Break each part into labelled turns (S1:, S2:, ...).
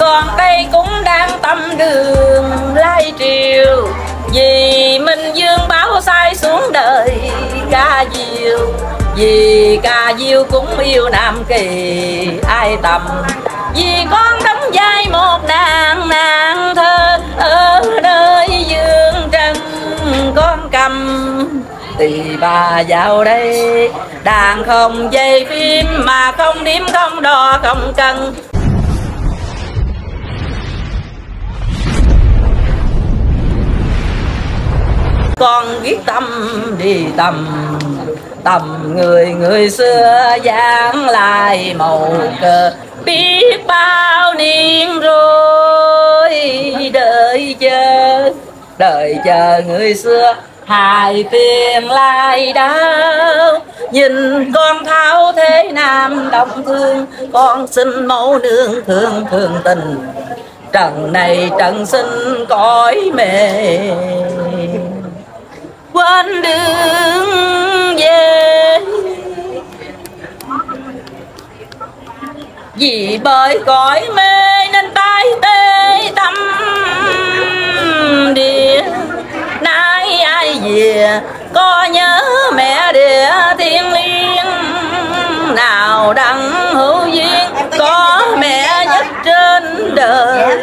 S1: con đây cũng đang tâm đường lai triều, vì Minh Dương báo sai xuống đời Ca Diêu. Vì Ca Diêu cũng yêu Nam Kỳ ai tầm, vì con đóng vai một nàng thơ ở nơi dương trần. Con cầm tỳ bà vào đây, đàn không dây phim mà không đếm không đo không cân. Con quyết tâm đi tầm người xưa giảng lại màu cờ, biết bao niên rồi đợi chờ người xưa hài tiền lai đau. Nhìn con tháo thế nam đông thương, con xin mẫu nương thương tình, trần này trần sinh cõi mềm quên đường về. Vì bởi cõi mê nên tay tê tâm địa, nay ai về có nhớ mẹ địa thiên liêng. Nào đặng hữu duyên có mẹ nhất trên đời,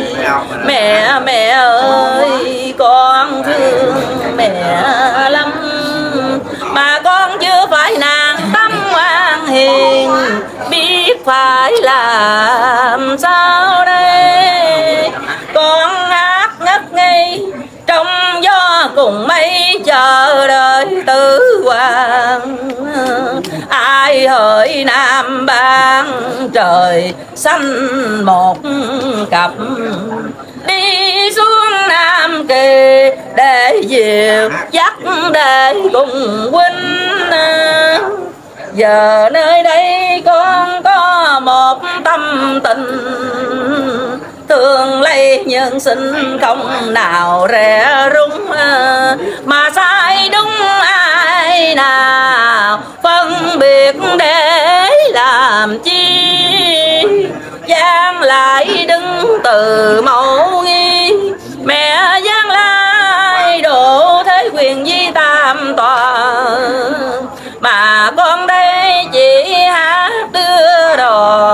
S1: mẹ ơi con thương mẹ lắm, mà con chưa phải nàng tâm ngoan hiền, biết phải làm sao đây. Con hát ngất ngây trong gió cùng mây chờ đợi tử hoàng, ai hỡi Nam Ban trời xanh một cặp, đi xuống Nam Kỳ để dìu dắt để cùng huynh. Giờ nơi đây con có một tâm tình, thương lấy nhân sinh không nào rẻ rúng, mà sai đúng ai nào phân biệt để làm chi. Giang lại đứng từ mẫu nghi, mẹ Giang lại độ thế quyền di tam tòa, mà con đây chỉ hát đưa đò.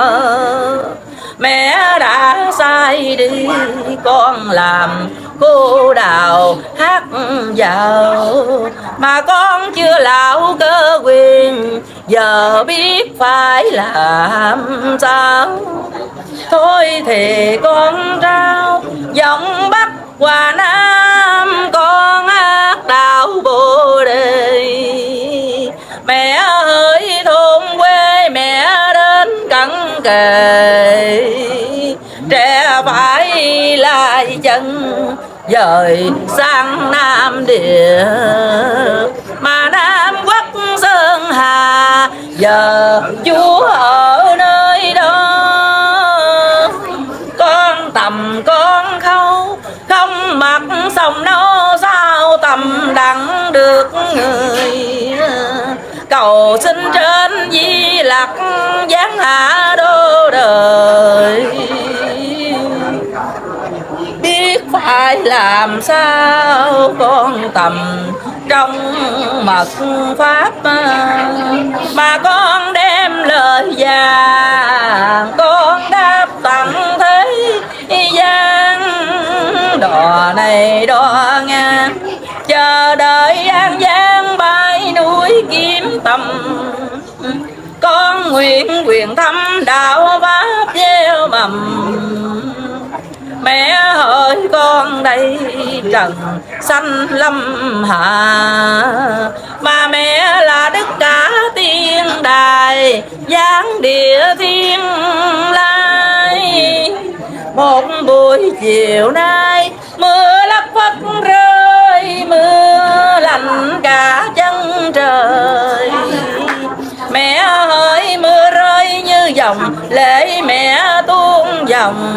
S1: Mẹ đã sai đi con làm cô đào hát vào, mà con chưa lão cơ quyền, giờ biết phải làm sao. Thôi thì con trao giọng Bắc qua Nam, con hát đạo Bồ Đề. Mẹ ơi thôn quê mẹ đến cận kề, trẻ phải lại chân dời sang Nam Địa, mà Nam Quốc Sơn Hà giờ Chúa ở nơi đó. Con tầm con khâu không mặc sông nấu sao tầm đặng được người, cầu xin trên Di Lặc giáng hạ đô đời. Biết phải làm sao con tầm trong mật pháp, mà con đem lời vàng con đáp tặng thế gian. Đò này đò ngang chờ đợi An Giang bãi núi kiếm tầm, con nguyện quyền thăm đạo pháp gieo mầm. Mẹ ơi con đây trần sanh lâm hạ, mà mẹ là Đức Cả Tiên Đài giáng địa thiên lai. Một buổi chiều nay mưa lất phất rơi, mưa lạnh cả chân trời. Mẹ ơi mưa rơi như dòng lệ mẹ tuôn dòng,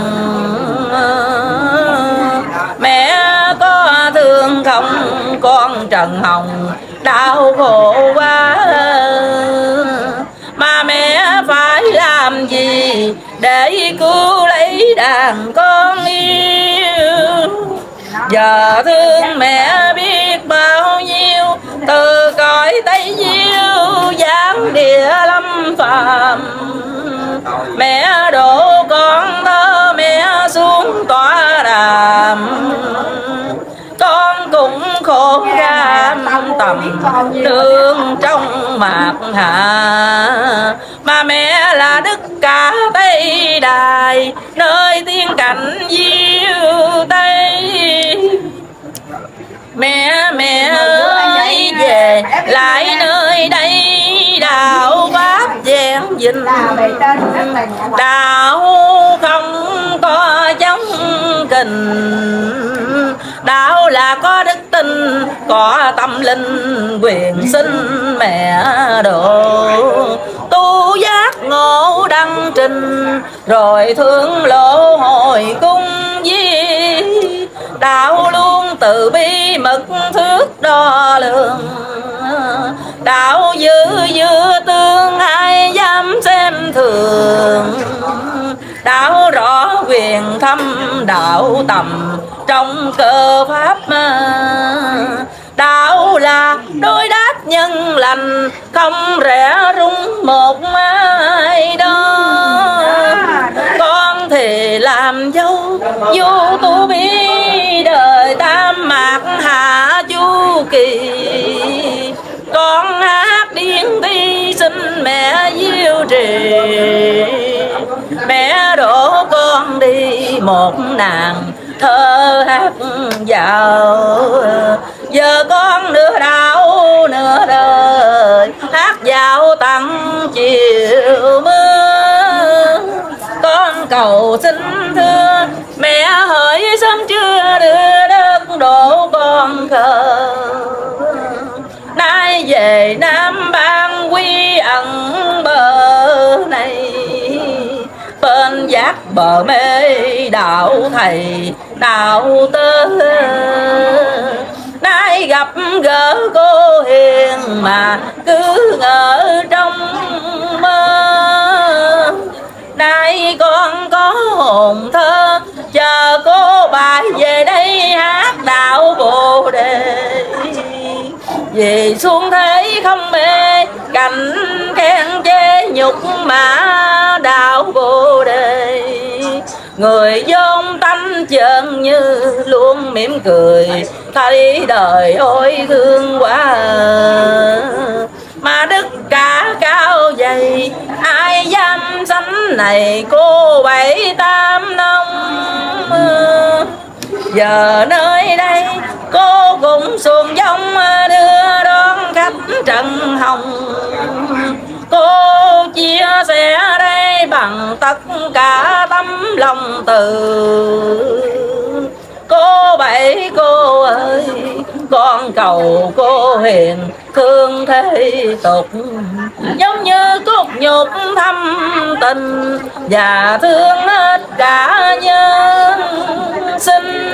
S1: mẹ có thương không con Trần Hồng đau khổ quá. Mà mẹ phải làm gì để cứu lấy đàn con yêu. Giờ thương mẹ biết bao nhiêu, từ cõi Tây Diêu giáng địa lâm phàm. Mẹ đổ con thơ mẹ xuống tỏa đàm, con cũng khổ cam tầm nương trong mạc hạ. Mà mẹ là Đức Cả Tây Đài, nơi tiên cảnh Diêu Tây. Mẹ ơi về lại nơi đây, đạo pháp vẹn vinh. Đạo không có chống kình, đạo là có đức tin, có tâm linh quyền sinh mẹ độ. Tu giác ngộ đăng trình, rồi thương lộ hồi cung di. Đạo luôn từ bi mực thước đo lường, đạo giữ giữa tương ai dám xem thường. Đạo rõ quyền thâm đạo tầm trong cơ pháp. Đạo là đối đáp nhân lành, không rẻ rung một ai đó. Con thì làm dâu vô tu bi, đời tam mạc hạ chu kỳ. Con hát điên ti xin mẹ diêu trì, mẹ đổ con đi một nàng thơ hát dạo. Giờ con nửa đạo nửa đời, hát dạo tặng chiều mưa. Con cầu xin thưa mẹ hỡi sớm chưa đưa đất đổ con khờ. Nay về Nam Ban quy ẩn bờ này, bên giác bờ mê đạo thầy đạo tơ. Nay gặp gỡ cô hiền mà cứ ngỡ trong mơ. Nay con có hồn thơ chờ cô bài về đây hát đạo Bồ Đề. Vì xuống thế không mê cảnh khen chê nhục mà đạo Bồ Đề. Người vốn tánh chân như luôn mỉm cười, thấy đời ôi thương quá. Mà Đức Cả cao dày ai dám sánh này cô bảy tam nông. Giờ nơi đây cô cũng xuồng dông đưa đón khách Trần Hồng. Cô chia sẻ đây bằng tất cả tấm lòng từ. Cô bảy cô ơi, con cầu cô hiền thương thế tục, giống như cốt nhục thâm tình và thương hết cả nhân sinh.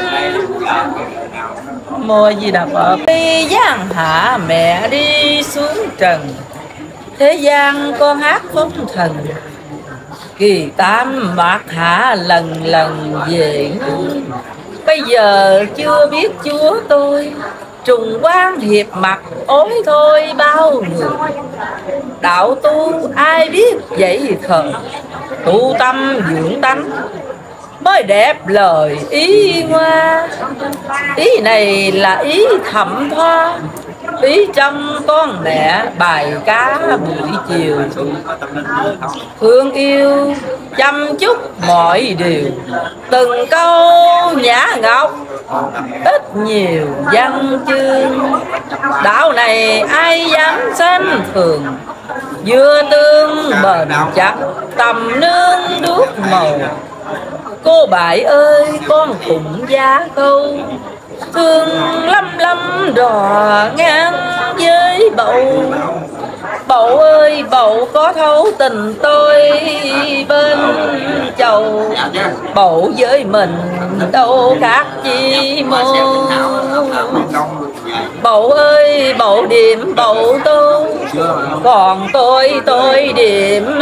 S1: Mô Di Đà Phật. Đi giang hạ mẹ đi xuống trần, thế gian con hát phong thần. Kỳ tam bạc hạ lần lần về ngươi, bây giờ chưa biết Chúa tôi. Trùng quan hiệp mặt ối thôi bao người, đạo tu ai biết vậy khờ. Tu tâm dưỡng tánh mới đẹp lời ý hoa. Ý này là ý thẩm thoa, ý trong con mẹ bài cá buổi chiều. Thương yêu chăm chút mọi điều, từng câu nhã ngọc ít nhiều văn chương. Đạo này ai dám xem thường, vừa tương bền chặt tầm nương đuốc màu. Cô bại ơi con cũng giá câu, thương lâm lâm đò ngang với bầu. Bầu ơi bầu có thấu tình tôi bên chầu. Bầu với mình đâu khác chi mô. Bầu ơi bầu điểm bầu tu, còn tôi điểm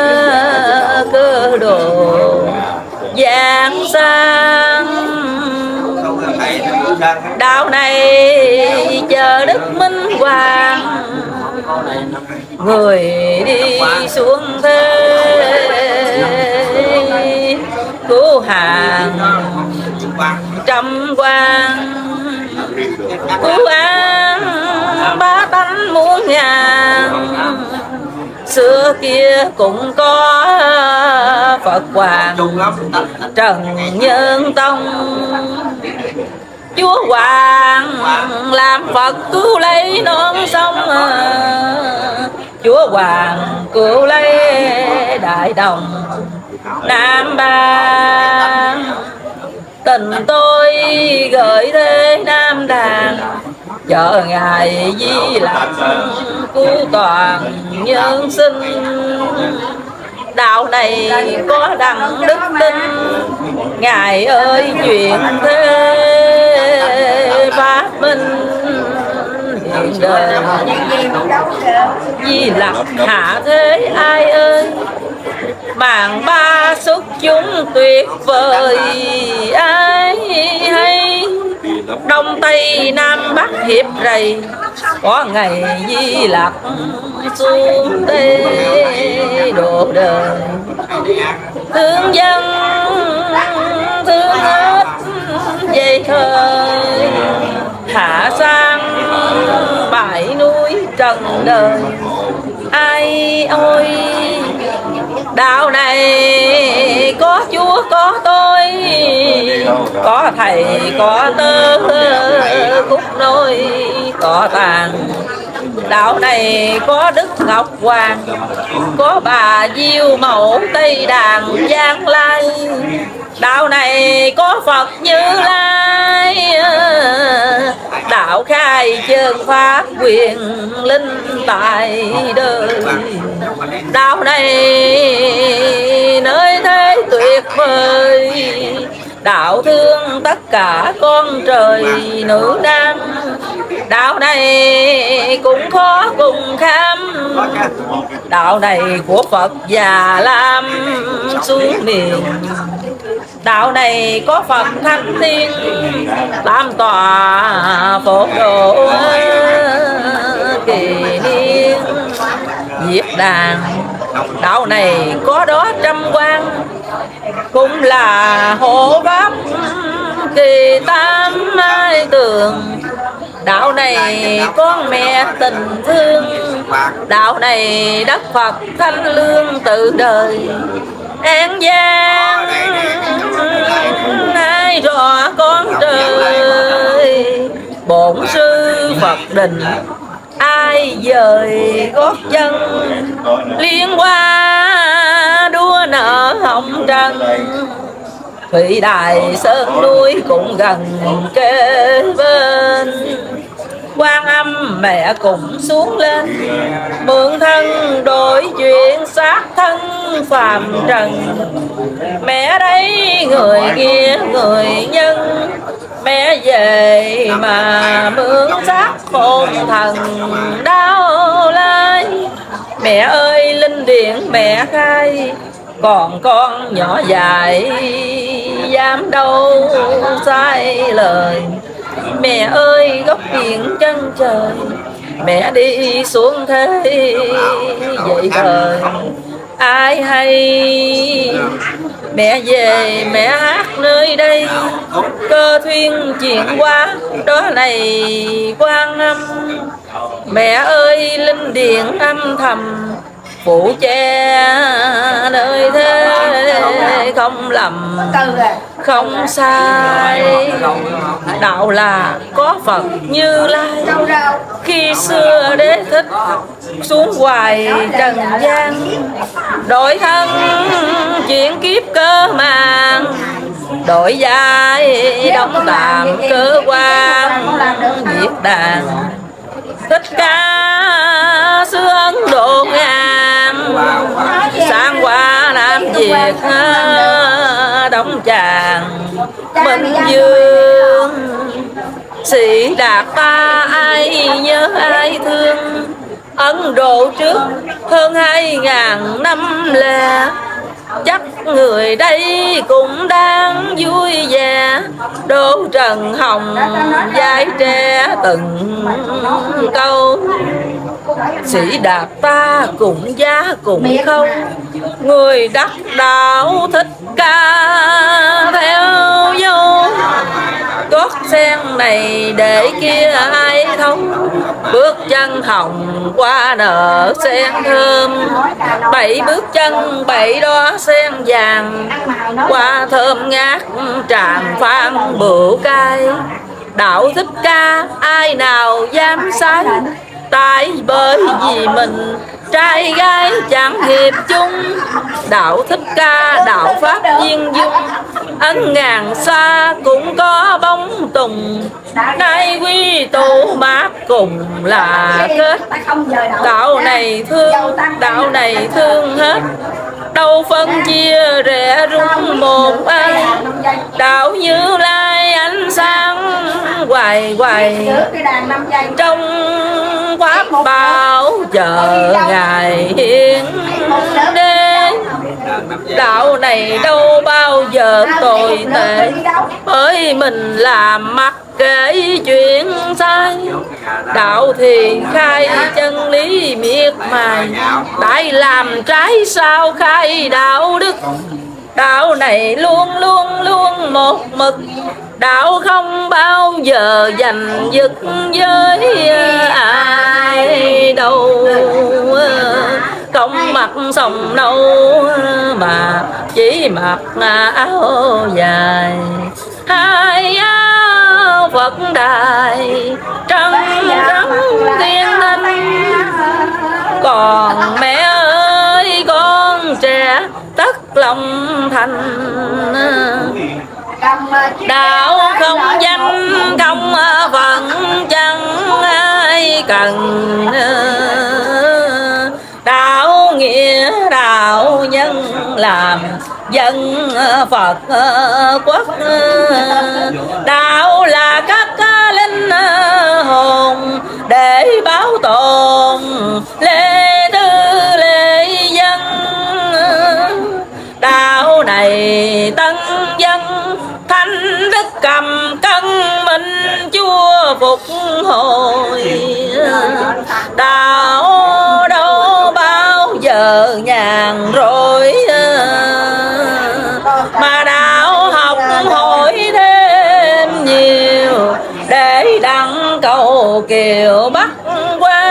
S1: cơ đồ giang sang. Đạo này chờ Đức Minh Hoàng, người đi xuống thế cứu hàng trăm quan, cứu an ba tánh muôn ngàn. Xưa kia cũng có Phật Hoàng Trần Nhân Tông, Chúa Hoàng làm Phật cứu lấy non sông, Chúa Hoàng cứu lấy Đại Đồng Nam Bang. Tình tôi gửi thế Nam Đàn, chờ Ngài Di Lặc cứu toàn nhân sinh. Đạo này có đặng đức tin, Ngài ơi chuyện thế phát minh hiện đời. Di Lặc hạ thế ai ơi, màn ba xuất chúng tuyệt vời ai hay. Đông Tây Nam Bắc hiệp rầy, có ngày Di Lặc xuống đây độ đời. Thương dân thương hết dây khơi, hạ sang bãi núi trần đời. Ai ôi đạo này có Chúa có tôi, có thầy có tớ khúc nối có tàn. Đạo này có Đức Ngọc Hoàng, có bà Diêu Mẫu Tây Đàn Giang Lai. Đạo này có Phật Như Lai, đạo khai chân pháp quyền linh tại đời. Đạo này nơi thế tuyệt vời, đạo thương tất cả con trời nữ nam. Đạo này cũng khó cùng khám, đạo này của Phật Già Lam xuống miền. Đạo này có Phật Thánh Thiên tam tòa phổ độ kỳ niên diệt đàn. Đạo này có đó trăm quan, cũng là hộ pháp kỳ tam mai tường. Đạo này con mẹ tình thương, đạo này đất Phật thanh lương tự đời. An Giang ai rõ con trời, bổn sư Phật Định ai dời gót chân. Liên hoa đua nở hồng trần, Thủy Đài Sơn núi cũng gần kề bên. Quan Âm mẹ cũng xuống lên, mượn thân đổi chuyện xác thân phàm trần. Mẹ đây người nghĩa người nhân, mẹ về mà mượn xác hồn thần đau lai. Mẹ ơi linh điển mẹ khai, còn con nhỏ dài dám đâu sai lời. Mẹ ơi góc biển chân trời, mẹ đi xuống thế vậy đời ai hay. Mẹ về mẹ hát nơi đây, cơ thuyên chuyện qua đó này Quan Âm. Mẹ ơi linh điện âm thầm, phụ che nơi thế không lầm không sai. Đạo là có Phật Như Lai, khi xưa Đế Thích xuống hoài trần gian. Đổi thân chuyển kiếp cơ màng, đổi vai đóng tạm cơ quan diệt đàn. Thích Ca xứ Ấn Độ ngàn, sang qua Nam Việt đóng tràng Minh Dương. Sĩ Đạt ta ai nhớ ai thương, Ấn Độ trước hơn 2000 năm lẻ. Chắc người đây cũng đang vui vẻ, Đỗ Trần Hồng dạy trẻ từng câu. Sĩ Đạt ta cũng giá cũng không, người đắc đạo Thích Ca theo dấu. Gót sen này để kia ai thông, bước chân hồng qua nở sen thơm. 7 bước chân 7 đóa sen vàng, qua thơm ngát tràn phan bửu cay. Đạo Thích Ca ai nào dám sai, tại bởi vì mình trai gái chẳng hiệp chung. Đạo Thích Ca đạo pháp viên dung, ấn ngàn xa cũng có bóng tùng. Nay quy tụ mát cùng là kết, đạo này thương hết. Đâu phân chia rẽ rung một ai, đạo Như Lai ánh sáng hoài hoài. Trong pháp bảo chờ ngài hiến đế, đạo này đâu bao giờ tồi tệ, bởi mình làm mặc kể chuyện sai. Đạo thì khai chân lý miệt mài, tại làm trái sao khai đạo đức. Đạo này luôn luôn luôn một mực, đạo không bao giờ giành giật với ai đâu. Không mặc sòng nâu mà chỉ mặc áo dài, hai áo Phật đài trắng trắng thiên thanh. Còn mẹ ơi con trẻ tất lòng thành, đạo không danh không phận chẳng ai cần. Đạo nghĩa đạo nhân làm dân Phật quốc, đạo là các linh hồn để bảo tồn lễ tư lễ dân. Đạo này tân dân thanh đức cầm cân minh chúa phục hồi. Đạo đâu bao giờ nhàn rỗi, mà đạo học hỏi thêm nhiều để đặng cầu kiều bắc qua.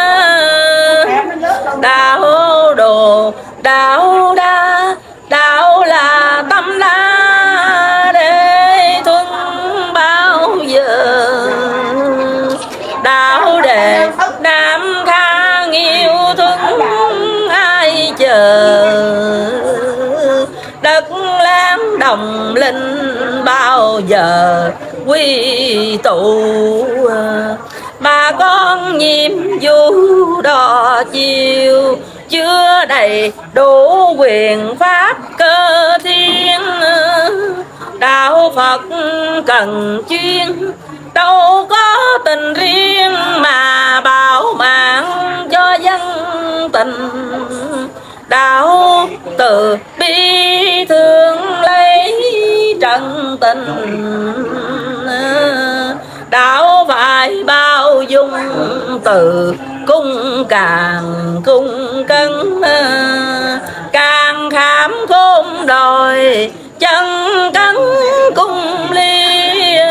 S1: Đạo đồ đạo đa, đạo là tâm đa để thuần bao giờ. Đạo đề nam kha yêu thương ai chờ, đất lan đồng linh bao giờ quy tụ. Bà con nhiệm vụ đò chiều, chưa đầy đủ quyền pháp cơ thiên. Đạo Phật cần chuyên, đâu có tình riêng mà bảo mạng cho dân tình. Đạo từ bi thương lấy trần tình, đạo phải bao dung từ cung càng cung cân. Càng khám khôn đòi chân cấn cung ly.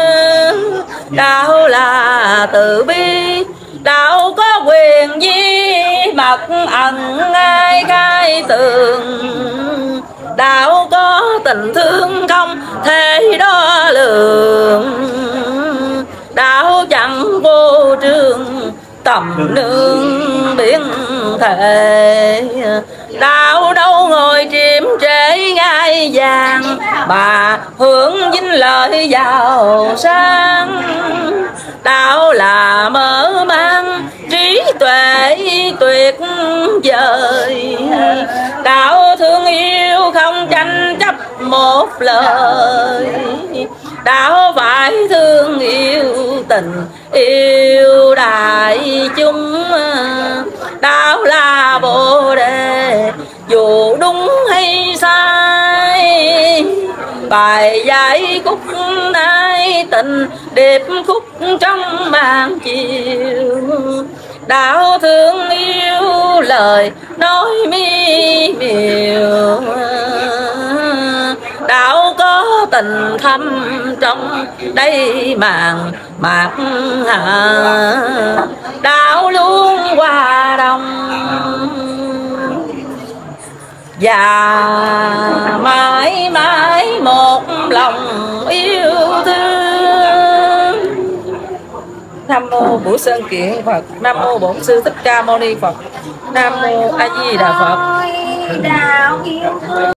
S1: Đạo là từ bi, đạo có quyền di mật ẩn ai khai tường. Đạo có tình thương không thể đo lường, đạo chẳng vô trương tầm nương biển thể. Đạo đâu ngồi chiếm trễ ngai vàng, mà hưởng vinh lợi giàu sang. Đạo là mở mang trí tuệ tuyệt vời, đạo thương yêu không tranh chấp một lời. đạo phải thương yêu tình yêu đại chúng, đạo là bồ đề dù đúng hay sai, bài giải khúc nay tình đẹp khúc trong màn chiều, đạo thương yêu lời nói mi miều, đạo có tình thâm trong đây màn mạc hạ, đạo luôn hòa đồng và mãi mãi một lòng yêu thương. Nam mô Bửu Sơn Kiện Phật, Nam mô Bổn Sư Thích Ca Mâu Ni Phật, Nam mô A Di Đà Phật.